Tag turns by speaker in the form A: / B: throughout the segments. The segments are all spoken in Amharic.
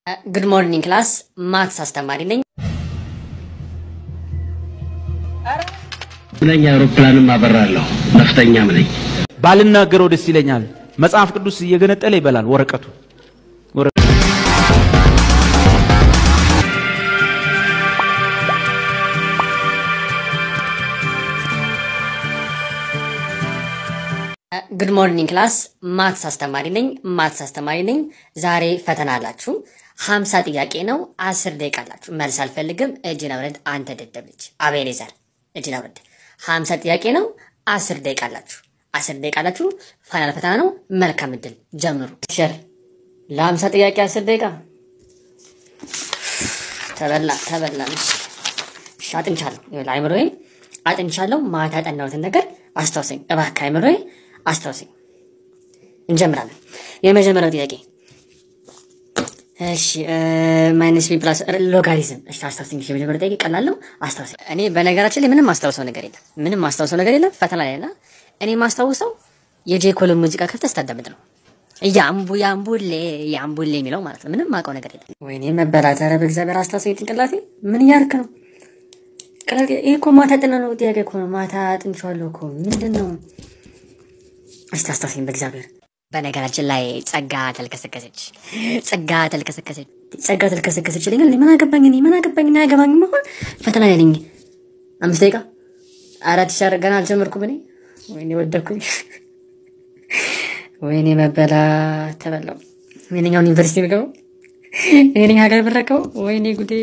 A: Good morning class. Maths አስተማሪ ነኝ።
B: ለኛ አውሮፕላንም አበራለሁ ነፍጠኛም ነኝ።
C: ባልናገረው ደስ ይለኛል። መጽሐፍ ቅዱስ እየገነጠለ ይበላል ወረቀቱ።
A: Good morning class. Maths አስተማሪ ነኝ። ዛሬ ፈተና አላችሁ። 50 ጥያቄ ነው 10 ደቂቃ አላችሁ። መልስ አልፈልግም። እጅን አውርድ አንተ ደደብ ልጅ አቤኔዘር እጅን አውርድ። 50 ጥያቄ ነው 10 ደቂቃ አላችሁ። 10 ደቂቃ አላችሁ። ፋይናል ፈተና ነው። መልካም እድል ጀምሩ። ሸር ለ50 ጥያቄ 10 ደቂቃ ተበላ አጥንቻለሁ። አይምሮዬ አጥንቻለሁ። ማታ ያጠናሁትን ነገር አስታውሰኝ እባክህ አይምሮዬ አስታውሰኝ። እንጀምራለን። የመጀመሪያው ጥያቄ እሺ ማይነስ b ፕላስ ሎጋሪዝም እሺ አስታውሰኝ። እሺ የመጀመሪያው ጥያቄ ቀላል ነው አስታውሰኝ። እኔ በነገራችን ላይ ምንም ማስታውሰው ነገር የለም ፈተና ላይ እና እኔ ማስታውሰው የጄ ኮልን ሙዚቃ ከፍተህ ስታዳምጥ ነው። ያምቡሌ የሚለው ማለት ነው። ምንም ማውቀው ነገር የለም። ወይኔ መበላት ኧረ በእግዚአብሔር አስታውሰኝ። ጭንቅላቴ ምን እያደረክ ነው? ቀላል ይሄ እኮ ማታ ጥናነው ጥያቄ እኮ ነው። ማታ ጥንቻለሁ እኮ ምንድነው? አስታውሰኝ በእግዚአብሔር። በነገራችን ላይ ጸጋ ተልከሰከሰች ይለኛል። ምን አገባኝ አያገባኝም። አሁን ፈተና ላይ ነኝ። 5 ደቂቃ 4 ሻር ገና አልጀመርኩም እኔ። ወይኔ ወደኩኝ። ወይኔ መበላ ተበላው። የእኛውን ዩኒቨርሲቲ ብገባው የእኛ ሀገር ብረከው ወይኔ ጉዴ።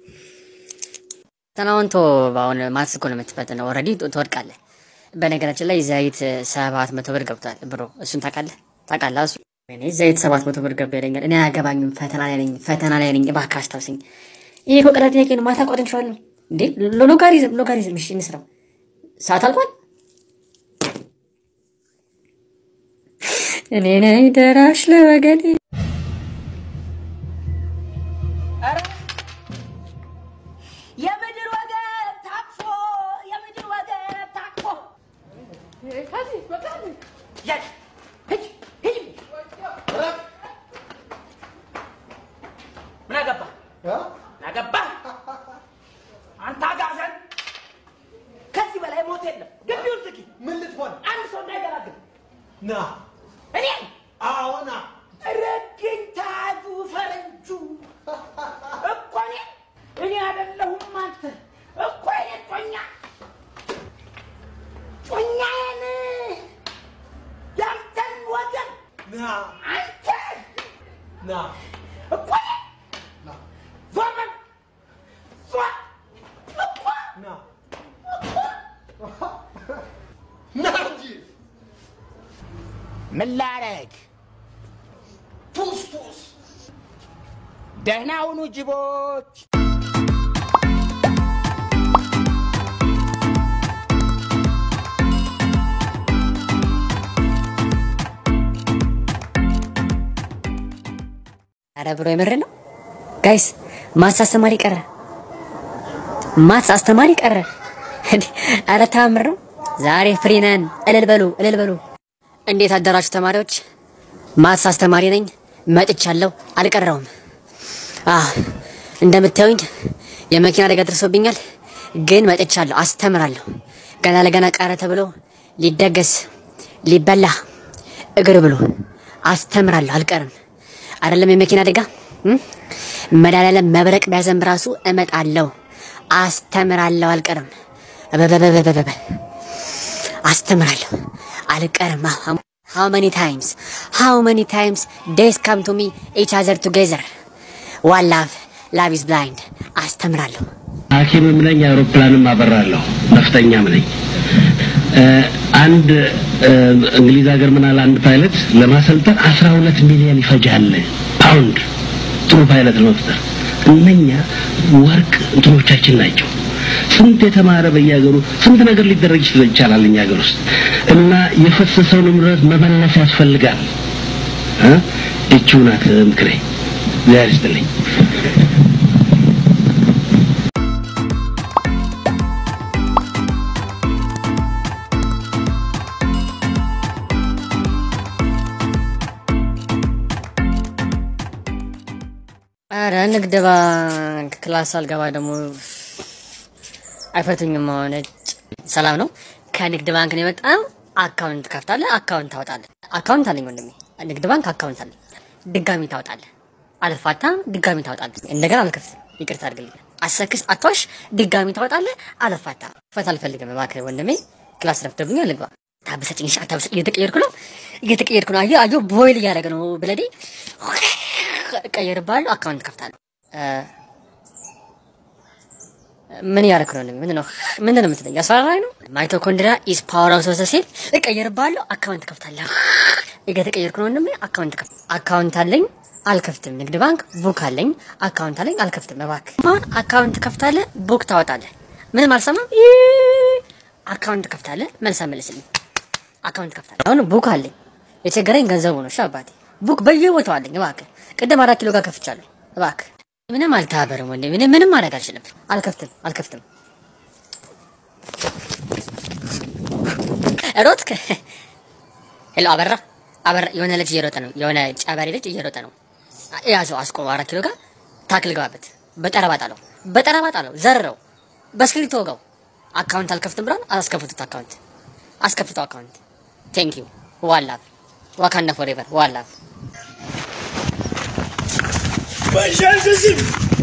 A: ተናውንቶ ባውን ማትስ እኮ ነው የምትፈተነው። ኦሬዲ ትወድቃለህ። በነገራችን ላይ ዘይት 700 ብር ገብቷል ብሮ። እሱን ታውቃለህ? እሱ እኔ ዘይት 700 ብር ገባ ይለኛል። እኔ አያገባኝም። ፈተና ላይ ነኝ እባክህ አስታውሰኝ። ይሄ እኮ ቀላል ጥያቄ ነው። ማታ ቆጥንሻለሁ እንዴ። ሎጋሪዝም እሺ እንስራው። ሰዓት አልቋል። እኔ ነኝ ደራሽ ለወገኔ
D: ናገባ አንተ አጋዘን ከዚህ በላይ ሞት የለም። ግቢውን ዝጊ። ምን ልትሆን አንድ ሰው እንዳይገራግር ና እኔ አዎና ረግኝ ታጁ ፈረንጁ እኮ እኔ አይደለሁም አንተ እኮ ጮኛዬን ያንተን ወገን ና አንተ ና እኮ ምን ላረግ? ቱስ ደህና ሁኑ ጅቦች።
A: ኧረ ብሮ የምር ነው ጋይስ። ማትስ አስተማሪ ቀረ። ኧረ ተአምር ነው። ዛሬ ፍሪ ነን። እልል በሉ። እንዴት አደራችሁ ተማሪዎች? ማትስ አስተማሪ ነኝ መጥቻለሁ። አልቀረውም። እንደምታዩኝ የመኪና አደጋ ደርሶብኛል፣ ግን መጥቻለሁ። አስተምራለሁ። ገና ለገና ቀረ ተብሎ ሊደገስ ሊበላ እግር ብሎ አስተምራለሁ። አልቀርም። አይደለም የመኪና አደጋ መዳላለም መብረቅ ቢያዘንብ ራሱ እመጣለሁ። አስተምራለሁ። አልቀርም። አስተምራለሁ። አልቀርም። How many times days come to me each other together. One love is blind. አስተምራለሁ።
B: ሐኪምም ነኝ አውሮፕላንም አበራለሁ ነፍጠኛም ነኝ። አንድ እንግሊዝ ሀገር ምን አለ አንድ ፓይለት ለማሰልጠን 12 ሚሊዮን ይፈጃል ፓውንድ ጥሩ ፓይለት ለመፍጠር። እነኛ ወርቅ እንትኖቻችን ናቸው። ስንት የተማረ በየሀገሩ ስንት ነገር ሊደረግ ይችላል እኛ ሀገር ውስጥ እና የፈሰሰውን ምረት መመለስ ያስፈልጋል። እቺው ናት ምክሬ። ዛሬ ይስጥልኝ።
A: ኧረ ንግድ ባንክ ክላስ አልገባ ደግሞ አይፈቱኝም ማለት ሰላም ነው ከንግድ ባንክ ነው የመጣው አካውንት ከፍታለህ አካውንት ታወጣለህ አካውንት አለኝ ወንድሜ ንግድ ባንክ አካውንት አለኝ ድጋሚ ታወጣለህ አልፋታ ድጋሚ ታወጣለህ እንደገና አልከፍትም ይቅርታ አድርግልኝ አሰክስ አትዋሽ ድጋሚ ታወጣለህ አልፋታ ፈታ አልፈልግም እባክህ ወንድሜ ክላስ ረፍደብኛል ልግባ ታበሰጭኝ ሻታብስ እየተቀየርኩ ነው አዩ ቦይል እያደረገ ነው ብለዲ ቀየርባል አካውንት ከፍታለህ ምን ያረክ ነው ምንድነው የምትለኝ ያስፈራራኝ ነው ማይቶኮንድሪያ ኢዝ ፓወር ኦፍ ዘ ሴል እቀየርባል አካውንት ከፍታለህ እየተቀየርኩ ነው እንደም አካውንት አለኝ አልከፍትም ንግድ ባንክ ቡክ አለኝ አካውንት አለኝ አልከፍትም እባክህ አካውንት ከፍታለህ ቡክ ታወጣለህ ምንም አልሰማም አካውንት ከፍታለህ መልሳ መልስልኝ አካውንት ከፍታለህ አሁን ቡክ አለኝ የቸገረኝ ገንዘቡ ነው ሻባቴ ቡክ በየቦታው አለኝ እባክህ ቅድም 4 ኪሎ ጋር ከፍቻለሁ እባክህ ምንም አልታበረም ወንዴ ምንም ማድረግ አልችልም አልከፍትም ሮትክ ሄሎ አበራ የሆነ ልጅ እየሮጠ ነው የሆነ ጫባሪ ልጅ እየሮጠ ነው ያዘው አስቆም 4 ኪሎ ጋር ታክል ገባበት በጠረባጣለው ዘረው በስክሪቶ ጋው አካውንት አልከፍትም ብራን አስከፍቱት አካውንት ቴንክ ዩ ዋላቭ ዋካንዳ ፎሬቨር ዋላቭ
D: በሻሽም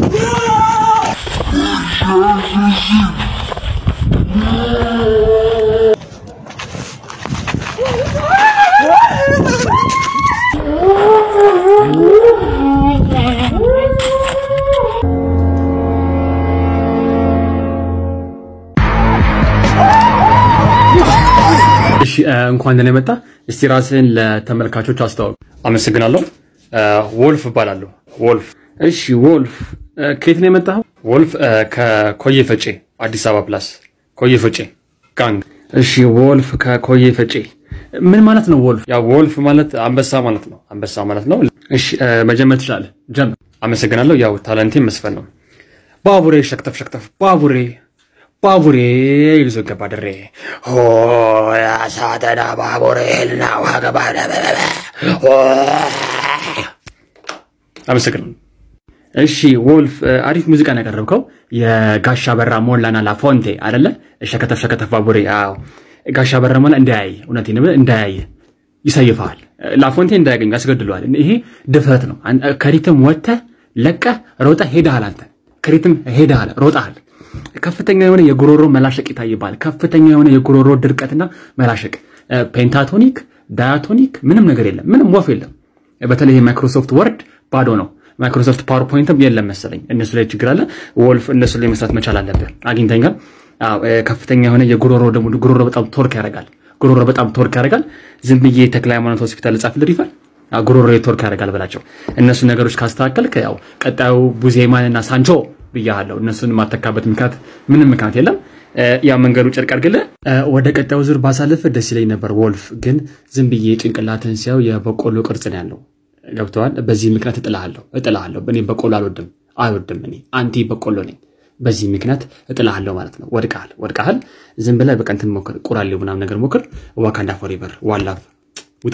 E: እሺ እንኳን ደህና መጣ እስቲ ራስህን ለተመልካቾች አስተዋውቅ አመሰግናለሁ ወልፍ እባላለሁ ወልፍ እሺ ወልፍ ከየት ነው የመጣኸው ወልፍ ከኮዬ ፈጬ አዲስ አበባ ፕላስ ኮዬ ፈጬ ጋንግ እሺ ወልፍ ከኮዬ ፈጬ ምን ማለት ነው ወልፍ ያ ወልፍ ማለት አንበሳ ማለት ነው እሺ መጀመር ትችላለህ ጀምር አመሰግናለሁ ያው ታለንቴ መስፈን ነው ባቡሬ ሸክተፍ ባቡሬ ይዞ ገባ ድሬ ኦ ያ ሳተና ባቡሬልና ዋገባለ አመሰግናለሁ እሺ ወልፍ አሪፍ ሙዚቃ ነው ያቀረብከው የጋሻ በራ ሞላና ላፎንቴ አይደለ ሸከተፍ ባቡሬ አዎ ጋሻ በራ ሞላ እንዳያይ ይሰይፋል ላፎንቴ እንዳያገኝ ያስገድለዋል ይሄ ድፍረት ነው ከሪትም ወጣ ለቀ ሮጣ ሄዳል አንተ ከሪትም ሄዳል ሮጣል ከፍተኛ የሆነ የጉሮሮ መላሸቅ ይታይባል ከፍተኛ የሆነ የጉሮሮ ድርቀትና መላሸቅ ፔንታቶኒክ ዳያቶኒክ ምንም ነገር የለም ምንም ወፍ የለም በተለይ ማይክሮሶፍት ወርድ ባዶ ነው ማይክሮሶፍት ፓወርፖይንትም የለም መሰለኝ እነሱ ላይ ችግር አለ ወልፍ እነሱ ላይ መስራት መቻል አለበት አግኝተኛል ከፍተኛ የሆነ ጉሮሮ በጣም ቶርክ ያደርጋል ዝም ብዬ ተክለ ሃይማኖት ሆስፒታል ጻፍል ሪፈር ጉሮሮ ቶርክ ያደርጋል በላቸው እነሱ ነገሮች ካስተካከልክ ያው ቀጣዩ ቡዜማንና ሳንቾ ብያለሁ እነሱን ማተካበት ምንም ምክንያት የለም ያ መንገዱ ጨርቅ አድርገለ ወደ ቀጣዩ ዙር ባሳለፈ ደስ ይለኝ ነበር ወልፍ ግን ዝም ብዬ ጭንቅላትን ሲያው የበቆሎ ቅርጽ ነው ያለው ገብቷል በዚህ ምክንያት እጥላሃለሁ እኔ በቆሎ አልወድም እኔ አንቲ በቆሎ ነኝ በዚህ ምክንያት እጥላሃለሁ ማለት ነው ወድቃል ዝም ብለህ በቀንተን ሞክር ቁራሌው ምናምን ነገር ሞክር ዋካንዳ ፎሬቨር ዋላቭ ውጣ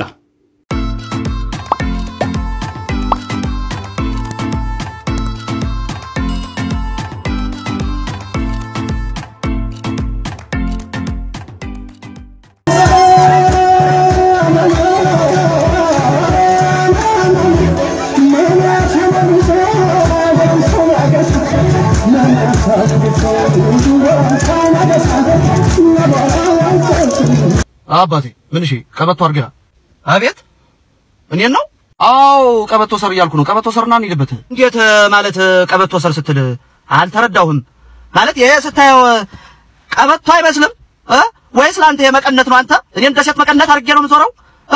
F: አባቴ ምን እሺ ቀበቶ አርጋ አቤት እኔን ነው አው ቀበቶ ሰር ያልኩ ነው ቀበቶ ሰርና እንይልበት እንዴት ማለት ቀበቶ ሰር ስትል አልተረዳሁም ማለት ይሄ ስታየው ቀበቶ አይመስልም ወይስ ላንተ የመቀነት ነው አንተ እኔን ደሴት መቀነት አርጌ ነው የምዞረው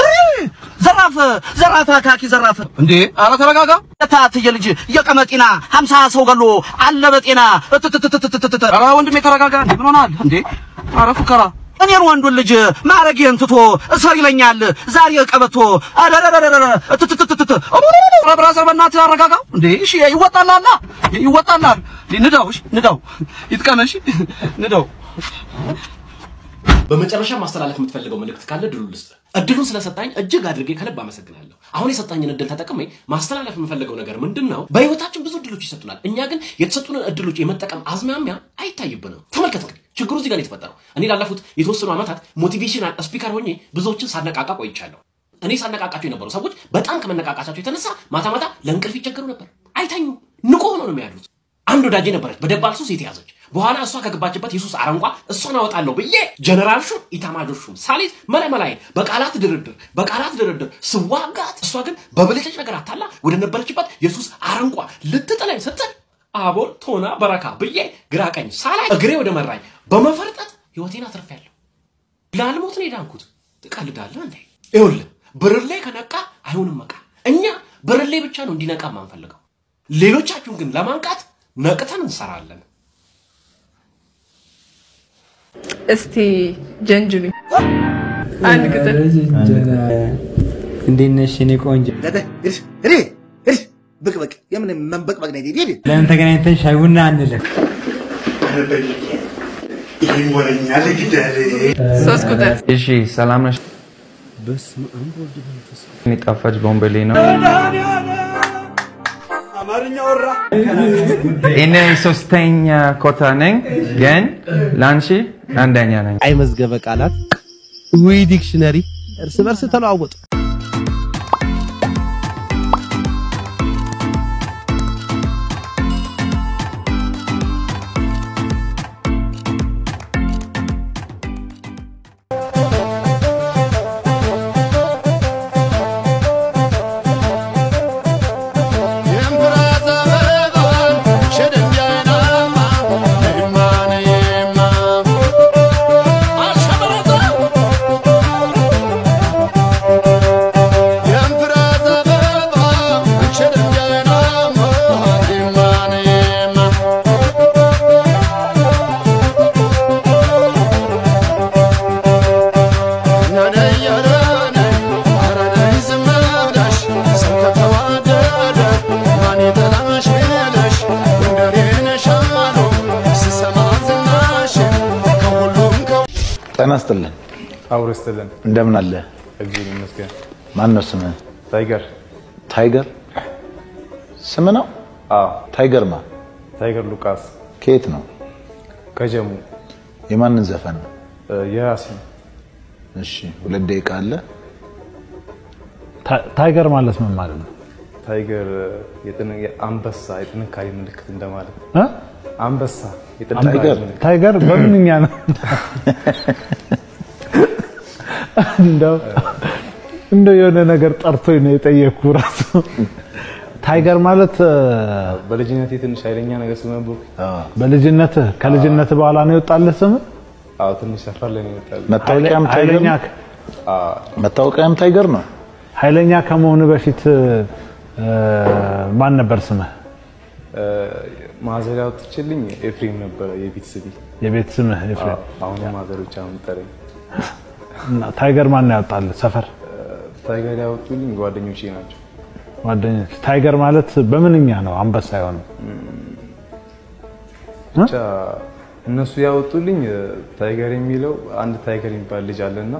F: ዘራፍ አካኪ ዘራፍ እንዴ አረ ተረጋጋ ታትየ ልጅ የቀመጤና 50 ሰው ገሎ አለ በጤና አረ ወንድሜ ተረጋጋ ምን ሆናል እንዴ አረ ፉከራ እኔን ወንዱን ልጅ ማረጌን ትቶ እሰር ይለኛል ዛሬ ቀበቶ አረረረረ ብራዘር በእናትህ አረጋጋ እንዴ እሺ ይወጣላል ንዳው ይጥቀመሽ ንዳው
G: በመጨረሻ ማስተላለፍ የምትፈልገው መልእክት ካለ እድሉን ስለሰጣኝ እጅግ አድርጌ ከልብ አመሰግናለሁ። አሁን የሰጣኝን እድል ተጠቅሜ ማስተላለፍ የምፈልገው ነገር ምንድነው? በህይወታችን ብዙ እድሎች ይሰጡናል። እኛ ግን የተሰጡንን እድሎች የመጠቀም አዝማሚያ አይታይብንም። ተመልከቱ እንግዲህ ችግሩ እዚህ ጋር ነው የተፈጠረው። እኔ ላለፉት የተወሰኑ ዓመታት ሞቲቬሽናል ስፒከር ሆኜ ብዙዎችን ሳነቃቃ ቆይቻለሁ። እኔ ሳነቃቃቸው የነበሩ ሰዎች በጣም ከመነቃቃታቸው የተነሳ ማታ ማታ ለእንቅልፍ ይቸገሩ ነበር። አይተኙም፣ ንቁ ሆነው ነው የሚያድሩት። አንድ ወዳጄ ነበረች በደባል ሱስ የተያዘች። በኋላ እሷ ከገባችበት የሱስ አረንቋ እሷን አወጣለሁ ብዬ ጀነራል ሹም ኢታማጆር ሹም ሳሊዝ መለመላይ በቃላት ድርድር ስዋጋት፣ እሷ ግን በብልጭልጭ ነገር አታላ ወደ ነበረችበት የሱስ አረንቋ ልትጥለኝ ስትል አቦል ቶና በረካ ብዬ ግራ ቀኝ ሳላይ እግሬ ወደ መራኝ በመፈርጠት ህይወቴን አትርፌያለሁ። ላልሞት ነው የዳንኩት። ትቀልዳለህ እንዴ? ይኸውልህ ብርሌ ከነቃ አይሆንም መቃ። እኛ ብርሌ ብቻ ነው እንዲነቃ ማንፈልገው። ሌሎቻችሁን ግን ለማንቃት ነቅተን እንሰራለን።
H: እስቲ ጀንጅኒ አንድ ቅጥል
I: እንዴት ነሽ የኔ ቆንጆ?
F: ብቅ የምን መንበቅበቅ ነው? ዲዲ
I: ለምን ተገናኝተን ሻይ ቡና አንልም?
F: ይወረኛል ግዳለ
H: ሶስት ቁጥር
C: እሺ ሰላም ነሽ?
I: በስመ አብ ወወልድ ወመንፈስ
C: እኔ ጣፋጭ ቦምቤሌ ነው።
D: አማርኛ ወራ
C: እኔ ሶስተኛ ኮታ ነኝ ግን ላንቺ አንደኛ ነኝ።
J: አይ መዝገበ ቃላት ወይ ዲክሽነሪ እርስ በርስ ተለዋወጡ።
K: ተናስተልን
C: አውርስተልን
K: እንደምን አለ?
C: እግዚአብሔር ይመስገን።
K: ማን ነው ስምህ?
C: ታይገር
K: ስም ነው?
C: አዎ።
K: ታይገር ማ?
C: ታይገር ሉቃስ።
K: ከየት ነው?
C: ከጀሙ።
K: የማንን ዘፈን ነው?
C: የራሴ።
K: እሺ 2 ደቂቃ አለ።
L: ታይገር ማለት ምን ማለት ነው?
C: ታይገር አንበሳ የጥንካሬ ምልክት እንደማለት ነው። አንበሳ
L: ታይገር በምንኛ ነው? እንደው የሆነ ነገር ጠርቶኝ ነው የጠየኩ ራሱ። ታይገር ማለት
C: በልጅነቴ ትንሽ ኃይለኛ ነገር ስለነበርኩ
L: በልጅነት ከልጅነት በኋላ ነው የወጣልህ ስም?
C: አዎ ትንሽ ሰፈር ላይ ነው የወጣልኝ።
K: መታወቂያም ታይገር ነው።
L: ኃይለኛ ከመሆኑ በፊት ማን ነበር ስምህ?
C: ማዘሪያው ትችልኝ ኤፍሬም ነበር የቤት
L: ስምህ ኤፍሬም።
C: አሁን ማዘሮች አሁን ጠረኝ።
L: ታይገር ማን ነው ያወጣልህ ሰፈር?
C: ታይገር ያወጡልኝ ጓደኞቼ ናቸው።
L: ጓደኞች። ታይገር ማለት በምንኛ ነው አንበሳ የሆነው?
C: ብቻ እነሱ ያወጡልኝ ታይገር የሚለው አንድ ታይገር የሚባል ልጅ አለና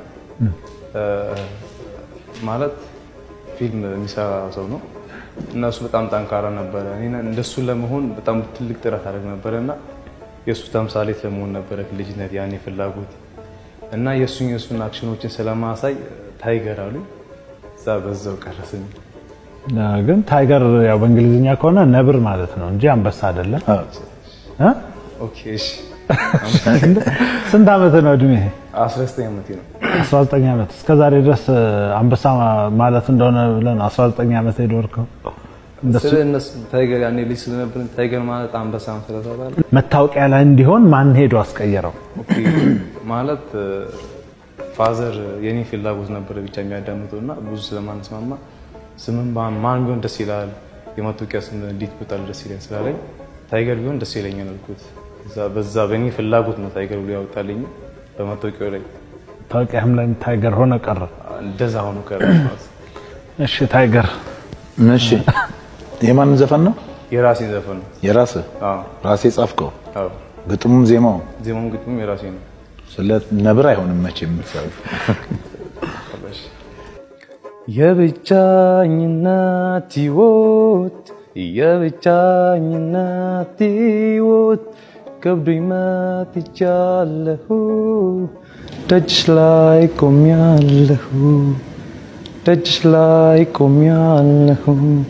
C: ማለት ፊልም የሚሰራ ሰው ነው። እነሱ በጣም ጠንካራ ነበር። እኔ እንደሱ ለመሆን በጣም ትልቅ ጥረት አደረግ ነበርና የሱ ተምሳሌት ለመሆን ነበር ልጅነት ያኔ ፍላጎት እና የሱን አክሽኖችን ስለማሳይ ታይገር አሉ። በዛው ቀረስኝ።
L: ግን ታይገር ያው በእንግሊዝኛ ከሆነ ነብር ማለት ነው እንጂ አንበሳ አይደለም።
C: ኦኬ እሺ።
L: ስንት ዓመት ነው እድሜ?
C: 19 ዓመቴ ነው።
L: 19 ዓመት። እስከዛሬ ድረስ አንበሳ ማለት እንደሆነ ብለን 19 ዓመት ሄዶርከው?
C: ስለነሱ ታይገር ያኔ ልጅ ስለነበር ታይገር ማለት አንበሳ ነው ስለተባለ
L: መታወቂያ ላይ እንዲሆን ማን ሄዶ አስቀየረው?
C: ኦኬ ማለት ፋዘር የኔ ፍላጎት ነበር ብቻ የሚያዳምጠውና ብዙ ስለማንስማማ ስምን ማን ቢሆን ደስ ይላል የመታወቂያ ስም እንዴት ብታል ደስ ይላል ስላለኝ ታይገር ቢሆን ደስ ይለኛል አልኩት። በዛ በኔ ፍላጎት ነው ታይገር ብሎ ያወጣልኝ። በመታወቂያው ላይ
L: ታውቂያም ላይ ታይገር ሆነ ቀረ።
C: እንደዛ ሆኖ ቀረ።
L: እሺ ታይገር።
K: እሺ የማን ዘፈን ነው?
C: የራሴ ዘፈን ነው።
K: የራስህ?
C: አዎ።
K: ራሴ ጻፍከው?
C: አዎ።
K: ግጥሙም ዜማውም
C: ግጥሙም የራሴ ነው።
K: ስለ ነብር አይሆንም መቼም የምትሰሩት
C: የብቻኝነት ሕይወት የብቻኝነት ሕይወት ከብዶኝ መጥቻለሁ ደጅሽ ላይ ቆሜያለሁ ደጅሽ ላይ ቆሜያለሁ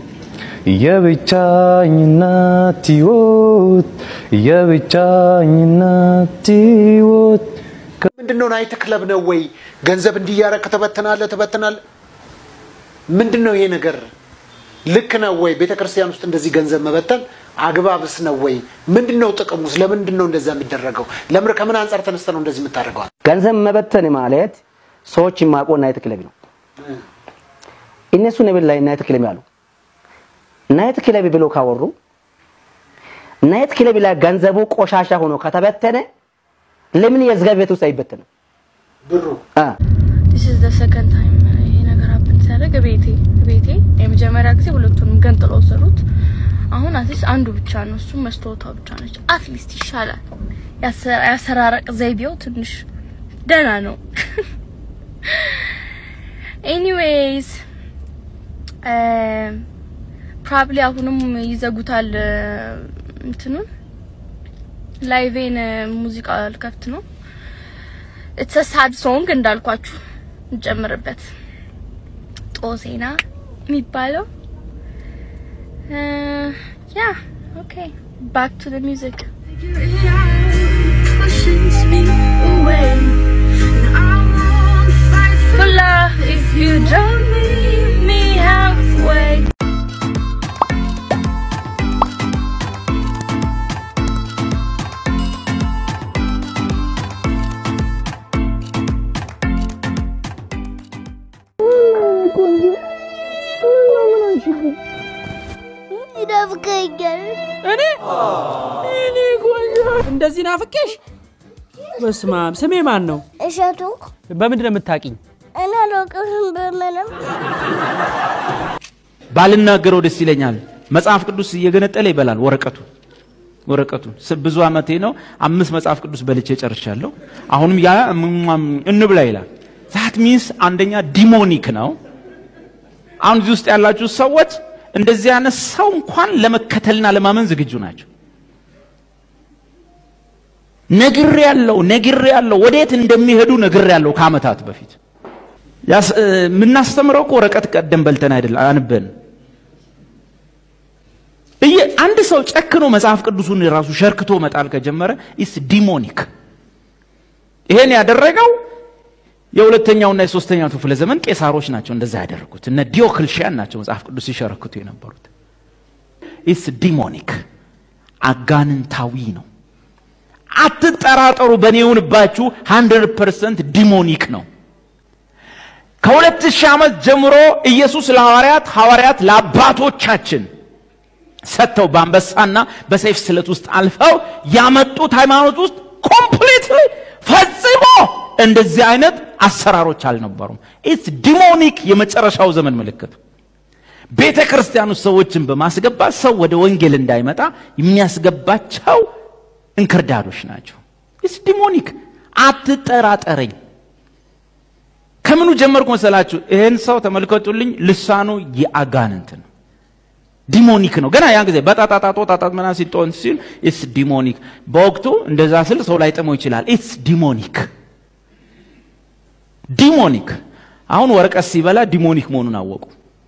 C: የብቻኝነት ሕይወት የብቻኝነት ሕይወት
M: ምንድነው ናይት ክለብ ነው ወይ ገንዘብ እንዲያረክ ተበተናለ ምንድነው ይሄ ነገር ልክ ነው ወይ ቤተክርስቲያን ውስጥ እንደዚህ ገንዘብ መበተን አግባብስ ነው ወይ ምንድነው ጥቅሙስ ለምንድነው እንደዛ የሚደረገው ለምን ከምን አንፃር ተነስተው ነው እንደዚህ የምታደርገው
F: ገንዘብ መበተን ማለት ሰዎች ማቆ ናይት ክለብ ነው እነሱ ነብይ ላይ ናይት ክለብ ያሉ ናይት ክለብ ብሎ ካወሩ ናይት ክለብ ላይ ገንዘቡ ቆሻሻ ሆኖ ከተበተነ ለምን የዝገብ ቤት ውስጥ አይበተንም
M: ብሩ
H: This is the second time ይሄ ነገር happen ሲያደርግ ቤቴ የመጀመሪያ ጊዜ ሁለቱንም ገንጥሎ ወሰዱት አሁን አትሊስት አንዱ ብቻ ነው እሱ መስታወቷ ብቻ ነች አትሊስት ይሻላል ያሰራረቅ ዘይቤው ትንሽ ደና ነው anyways probably አሁንም ይዘጉታል እንትኑ ላይቬን ሙዚቃ ልከፍት ነው it's a sad song እንዳልኳችሁ እንጨምርበት ጦሴና የሚባለው yeah okay back to the music for love if you don't meet me halfway
N: እኔ ቆንጆ እንደዚህ ናፍቄሽ በስማም ስሜ ማን ነው
O: እሸቱ
N: በምንድን ነው የምታቂኝ
O: እኔ አላውቅም በምንም
F: ባልናገረው ደስ ይለኛል መጽሐፍ ቅዱስ እየገነጠለ ይበላል ወረቀቱ ብዙ አመቴ ነው 5 መጽሐፍ ቅዱስ በልቼ ጨርሻለሁ አሁንም ያ እንብላ ይላል that means አንደኛ ዲሞኒክ ነው አሁን እዚህ ውስጥ ያላችሁ ሰዎች እንደዚህ አይነት ሰው እንኳን ለመከተልና ለማመን ዝግጁ ናቸው ነግሬያለሁ ወዴት እንደሚሄዱ ነግሬያለሁ ከአመታት በፊት ምናስተምረው ወረቀት ቀደም በልተን አይደል አንበን አንድ ሰው ጨክኖ መጽሐፍ ቅዱሱን ራሱ ሸርክቶ መጣል ከጀመረ is demonic ይሄን ያደረገው የሁለተኛውና የሶስተኛው ክፍለ ዘመን ቄሳሮች ናቸው እንደዛ ያደረጉት እነ ዲዮክልሺያን ናቸው መጽሐፍ ቅዱስ ሲሸርክቱ የነበሩት is demonic አጋንንታዊ ነው አትጠራጠሩ በኔውንባችሁ 100% ዲሞኒክ ነው ከ2000 ዓመት ጀምሮ ኢየሱስ ለሐዋርያት ለአባቶቻችን ሰተው ባንበሳና በሰይፍ ስለት ውስጥ አልፈው ያመጡት ሃይማኖት ውስጥ ኮምፕሊትሊ ፈጽሞ እንደዚህ አይነት አሰራሮች አልነበሩም it's demonic የመጨረሻው ዘመን ምልክት ቤተክርስቲያኑ ሰዎችን በማስገባት ሰው ወደ ወንጌል እንዳይመጣ የሚያስገባቸው እንክርዳዶች ናቸው it's demonic አትጠራጠረኝ ከምኑ ጀመርኩ መሰላችሁ ይሄን ሰው ተመልከቱልኝ ልሳኑ የአጋንንት ነው ዲሞኒክ ነው ገና ያን ጊዜ በጣጣጣጣጣ መና ሲጦን ሲል it's demonic በወቅቱ እንደዛ ስል ሰው ላይ ጠሞ ይችላል it's demonic አሁን ወረቀት ሲበላ ዲሞኒክ መሆኑን አወቁ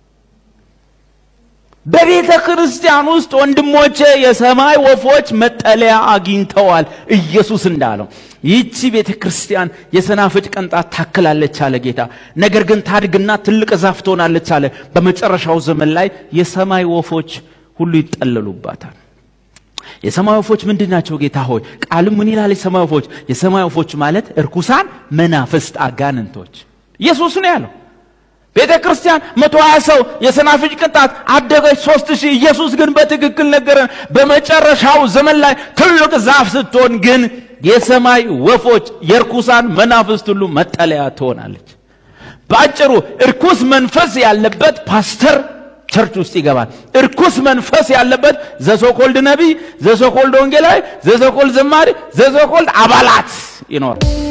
F: በቤተ ክርስቲያን ውስጥ ወንድሞቼ የሰማይ ወፎች መጠለያ አግኝተዋል ኢየሱስ እንዳለው ይቺ ቤተ ክርስቲያን የሰናፍጭ ቅንጣት ታክላለች አለ ጌታ ነገር ግን ታድግና ትልቅ ዛፍ ትሆናለች አለ በመጨረሻው ዘመን ላይ የሰማይ ወፎች ሁሉ ይጠለሉባታል የሰማይ ወፎች ምንድናቸው ጌታ ሆይ ቃል ምን ይላል የሰማይ ወፎች ማለት እርኩሳን መናፍስት አጋንንቶች ኢየሱስ ነው ያለው ቤተ ክርስቲያን 120 ሰው የሰናፍጭ ቅንጣት አደገች 3000 ኢየሱስ ግን በትክክል ነገረን በመጨረሻው ዘመን ላይ ትልቅ ዛፍ ስትሆን ግን የሰማይ ወፎች የርኩሳን መናፍስት ሁሉ መጠለያ ትሆናለች ባጭሩ እርኩስ መንፈስ ያለበት ፓስተር ቸርች ውስጥ ይገባል እርኩስ መንፈስ ያለበት ዘሶኮልድ ነብይ ዘሶኮልድ ወንጌላዊ ዘሶኮልድ ዘማሪ ዘሶኮልድ አባላት ይኖር